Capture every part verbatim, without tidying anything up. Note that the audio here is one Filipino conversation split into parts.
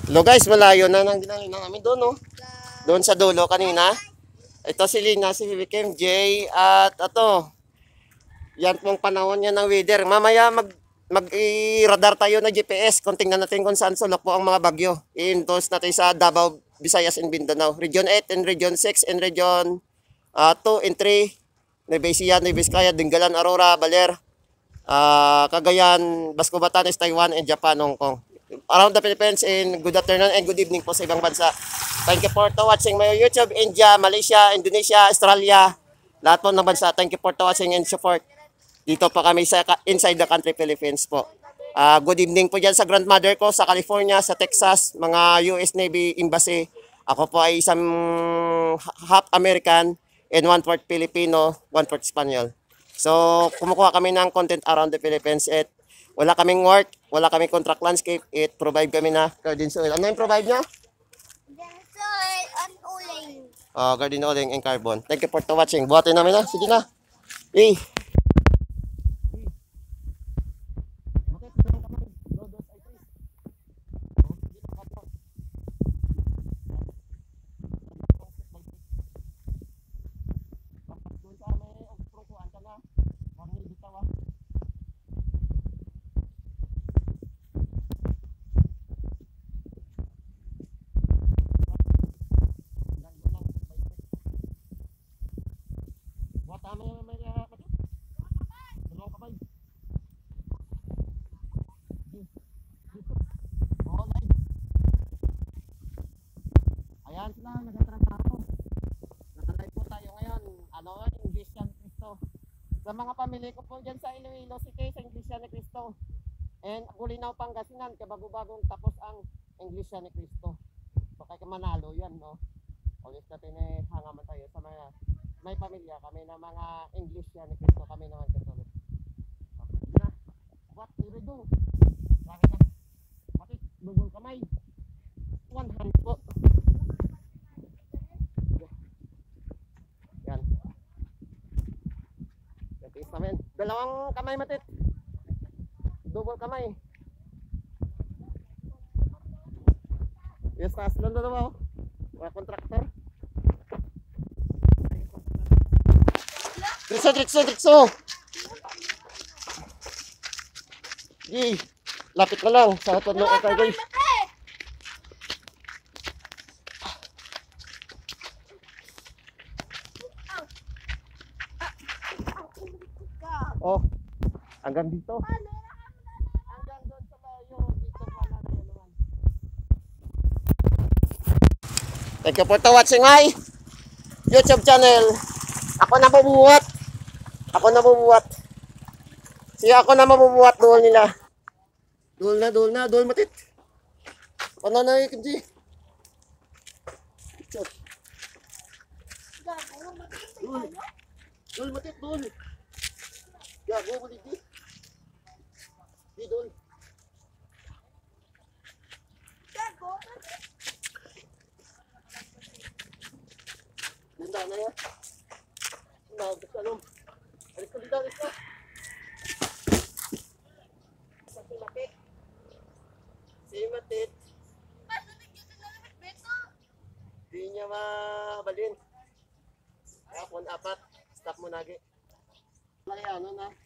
Hello guys, malayo na nang ginawin namin doon, no? Doon sa dulo kanina. Ito si Lina, si Kim J, at ito. Yan pong panahon niya ng weather. Mamaya mag mag-radar tayo na G P S kung tingnan natin kung saan sulok po ang mga bagyo. I-endorse natin sa Davao, Visayas, and Mindanao. Region eight and Region six and Region uh, two and three. Nueva Ecija, Nueva Vizcaya, Dingalan, Aurora, Baler, uh, Cagayan, Basco, Batanes, Taiwan, and Japan, Hong Kong. Around the Philippines, and good afternoon and good evening po sa ibang bansa. Thank you for watching my YouTube, India, Malaysia, Indonesia, Australia, lahat po ng bansa. Thank you for watching and support. Dito po kami sa inside the country Philippines po. Uh, good evening po dyan sa grandmother ko sa California, sa Texas, mga U S Navy Embassy. Ako po ay isang half American and one-fourth Filipino, one-fourth Spanish. So, kumukuha kami ng content around the Philippines at wala kaming work, wala kaming contract landscape, it provide kami na garden soil. Ano yung provide nyo? Garden soil and uling. Uh, garden oiling and carbon. Thank you for watching. Buhatin namin na. Sige na. Hey. Tama yung may kapatid. Dalawang kamay. Dito. Oo, live. Ayan sila, nagtatrabaho. Nakalive po tayo ngayon. Ano, English yan, Cristo. Sa mga pamilya ko po dyan sa Iloilo City, sa English yan ni Cristo. And Bulinaw, Pangasinan, kabago-bagong tapos ang English yan ni Cristo. So kaya manalo yan, no? Ulit natin eh, hangaman tayo sa mga may pamilya kami na mga English yan ni Cristo, kami naman Katolik. Okay na. What do we do? Bakit na? Bakit? Bubul kamay. One hand po. Yan. Yan namin. Dalawang kamay matit. Double kamay. Yes, taas lang dalawa. Mga kontraktor. Dritso, dritso, dritso. Gi, lapit na lang sa hotod ng akar guys. Oh, hanggang dito. Hanggang doon sa layo, dito pala na yun naman. Thank you for watching my YouTube channel. Ako na bumubuhat. Ako na bumubuhat. Siya ako na mabubuhat doon nila. Doon na, doon na, doon matit. Ako na na yung kimchi. Doon. Doon matit, doon. Gago, balik di. Di doon. Gago. Ganda na yan. Nah, betul. Alis ko dito, alis ko. Si Matit. Si Matit. Di niya mabalin. Kaya kung apat, stop mo nagi. Laya, ano na?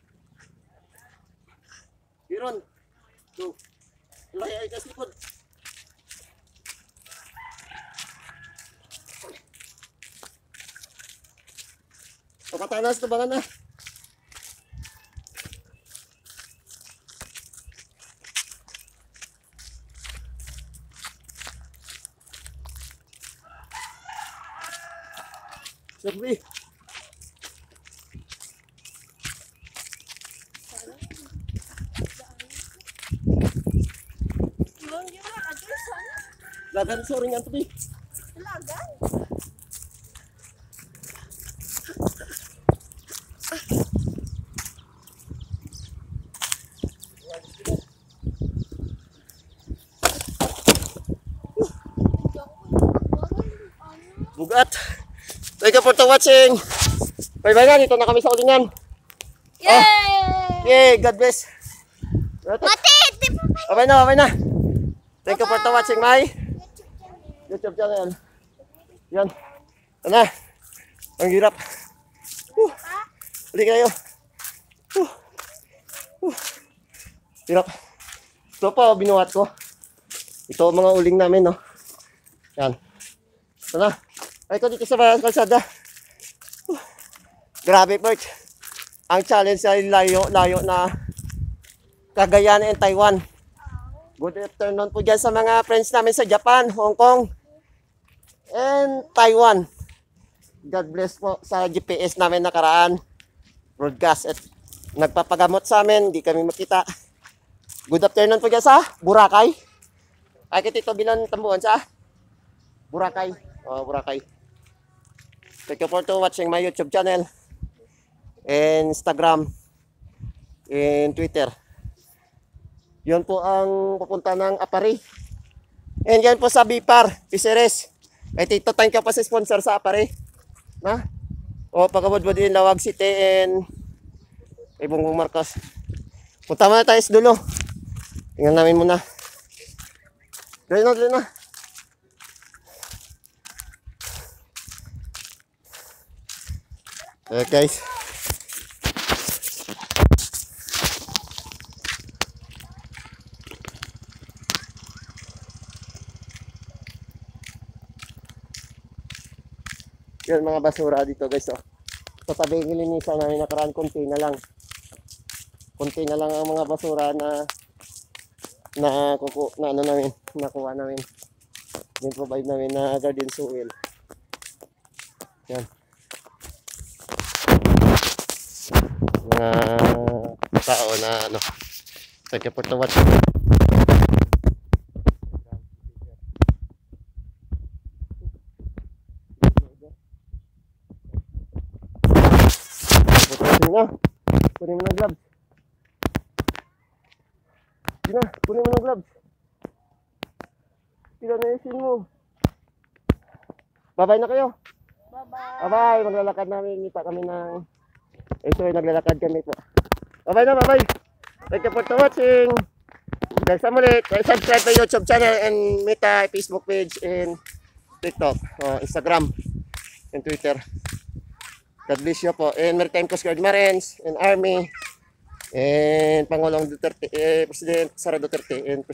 Biron. Two. Laya, ay kasi po. Pakatanas na ba na? Sabi. Lagan, sorry nga ito, Lagan? Bugat. Thank you for watching. Bye bye na, dito na kami sa ulingan. Yay! Oh. Yay, God bless. Mati, di pa. Okay na, okay na. Thank you for to watching my YouTube channel. Yan. Ano na? Ang hirap. Uh, Balik kayo. Uh, uh, hirap. Ito po, binuhat ko. Ito ang mga uling namin, no? Yan. Ito na. Ay, ito dito sa kalsada. Uh, grabe, Bert. Ang challenge ay layo, layo na Cagayan and Taiwan. Good afternoon po dyan sa mga friends namin sa Japan, Hong Kong, and Taiwan. God bless po sa G P S namin nakaraan. Broadcast at nagpapagamot sa amin, hindi kami makita. Good afternoon po dyan sa Boracay. Ay, kitito bilang tambuhan sa Boracay. Oh, Boracay. Thank you for to watching my YouTube channel, Instagram, and Twitter. Yun po ang pupunta ng Apari. And yan po sa Bipar, Piseres. Ay tito, thank you pa sa sponsor sa Apari. Na? O pagkabod mo din Lawag City and Ibongbong Marcos. Punta muna tayo sa dulo. Tingnan namin muna. Dali na, dali na. Okay guys. Yan mga basura dito guys, oh. Sa tabi nilinisan namin nakaraan, konti na lang. Konti na lang ang mga basura na na kuku na ano namin, nakuha namin. Din provide namin na garden soil. Yan. Mga tao na ano. Thank you for the watch. Na. Kunin mo ng gloves. Sige na, kunin mo ng gloves. Pila na isin mo. Bye-bye na kayo. Bye-bye. Bye-bye. Maglalakad namin. Kita kami ng... Eh, sorry, naglalakad kami po. Bye-bye na, bye-bye. Thank you for watching. Dahil sa muli, subscribe to YouTube channel and Meta, Facebook page, and TikTok, uh, Instagram, and Twitter. God bless you po. And Maritime Coast Guard Marines and Army and Pangulong Duterte, eh, President Sara Duterte and